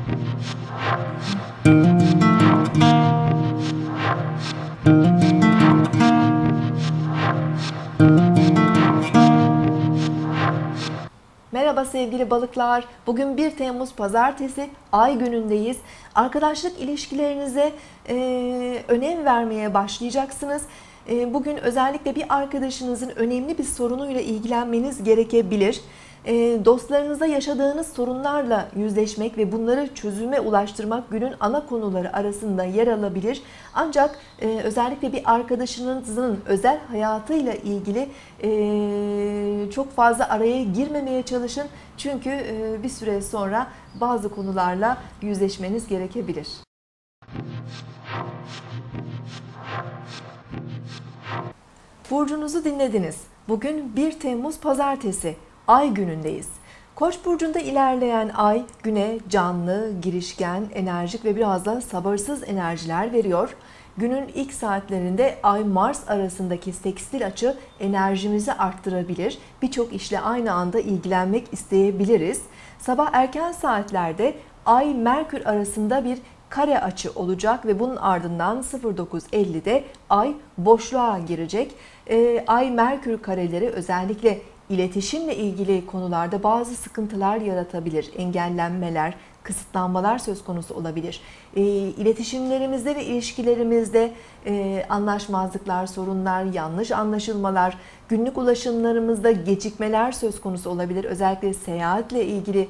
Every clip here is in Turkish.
Merhaba sevgili balıklar. Bugün 1 Temmuz Pazartesi, ay günündeyiz. Arkadaşlık ilişkilerinize önem vermeye başlayacaksınız. Bugün özellikle bir arkadaşınızın önemli bir sorunuyla ilgilenmeniz gerekebilir. Dostlarınıza yaşadığınız sorunlarla yüzleşmek ve bunları çözüme ulaştırmak günün ana konuları arasında yer alabilir. Ancak özellikle bir arkadaşınızın özel hayatıyla ilgili çok fazla araya girmemeye çalışın. Çünkü bir süre sonra bazı konularla yüzleşmeniz gerekebilir. Burcunuzu dinlediniz. Bugün 1 Temmuz Pazartesi. Ay günündeyiz. Koç burcunda ilerleyen ay güne canlı, girişken, enerjik ve biraz da sabırsız enerjiler veriyor. Günün ilk saatlerinde Ay-Mars arasındaki sekstil açı enerjimizi arttırabilir. Birçok işle aynı anda ilgilenmek isteyebiliriz. Sabah erken saatlerde Ay-Merkür arasında bir kare açı olacak ve bunun ardından 09.50'de Ay boşluğa girecek. Ay-Merkür kareleri özellikle İletişimle ilgili konularda bazı sıkıntılar yaratabilir. Engellenmeler, kısıtlanmalar söz konusu olabilir. İletişimlerimizde ve ilişkilerimizde anlaşmazlıklar, sorunlar, yanlış anlaşılmalar, günlük ulaşımlarımızda gecikmeler söz konusu olabilir. Özellikle seyahatle ilgili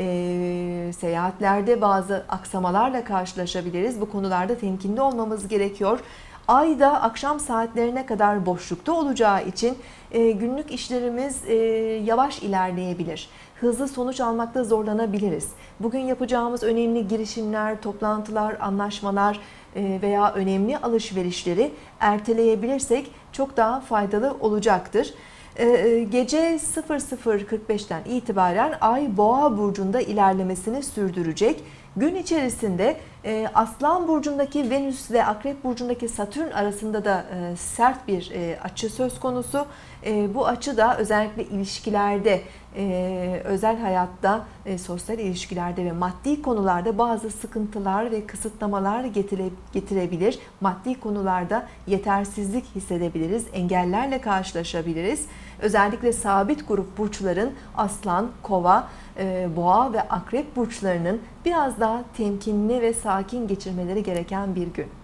seyahatlerde bazı aksamalarla karşılaşabiliriz. Bu konularda temkinli olmamız gerekiyor. Ay da akşam saatlerine kadar boşlukta olacağı için günlük işlerimiz yavaş ilerleyebilir. Hızlı sonuç almakta zorlanabiliriz. Bugün yapacağımız önemli girişimler, toplantılar, anlaşmalar veya önemli alışverişleri erteleyebilirsek çok daha faydalı olacaktır. Gece 00.45'ten itibaren Ay Boğa burcunda ilerlemesini sürdürecek. Gün içerisinde Aslan burcundaki Venüs ve Akrep burcundaki Satürn arasında da sert bir açı söz konusu. Bu açı da özellikle ilişkilerde, özel hayatta, sosyal ilişkilerde ve maddi konularda bazı sıkıntılar ve kısıtlamalar getirebilir. Maddi konularda yetersizlik hissedebiliriz, engellerle karşılaşabiliriz. Özellikle sabit grup burçların Aslan, Kova, Boğa ve Akrep burçlarının biraz daha temkinli ve sakin geçirmeleri gereken bir gün.